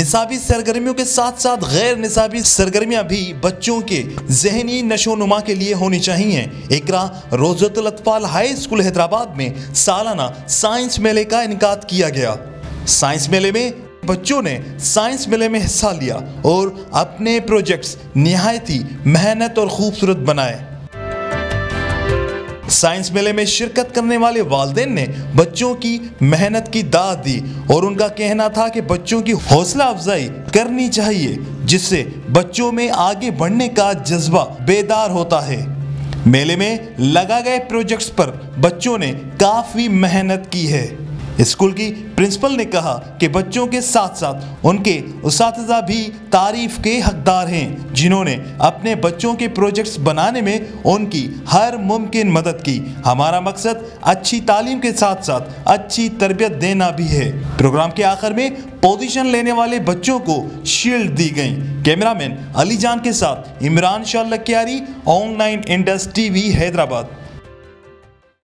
निसाबी सरगर्मियों के साथ साथ गैर निसाबी सरगर्मियां भी बच्चों के जहनी नशोनुमा के लिए होनी चाहिए। इकरा रोज़तुल अतफाल हाई स्कूल हैदराबाद में सालाना साइंस मेले का इनकाद किया गया। साइंस मेले में बच्चों ने साइंस मेले में हिस्सा लिया और अपने प्रोजेक्ट्स निहायत ही मेहनत और खूबसूरत बनाए। साइंस मेले में शिरकत करने वाले वालिदैन ने बच्चों की मेहनत की दाद दी और उनका कहना था कि बच्चों की हौसला अफजाई करनी चाहिए, जिससे बच्चों में आगे बढ़ने का जज्बा बेदार होता है। मेले में लगा गए प्रोजेक्ट्स पर बच्चों ने काफी मेहनत की है। स्कूल की प्रिंसिपल ने कहा कि बच्चों के साथ साथ उनके उस्ताद भी तारीफ के हकदार हैं, जिन्होंने अपने बच्चों के प्रोजेक्ट्स बनाने में उनकी हर मुमकिन मदद की। हमारा मकसद अच्छी तालीम के साथ साथ अच्छी तरबियत देना भी है। प्रोग्राम के आखिर में पोजीशन लेने वाले बच्चों को शील्ड दी गई। कैमरामैन अली जान के साथ इमरान शाह लकियारी, ऑनलाइन इंडस टीवी हैदराबाद।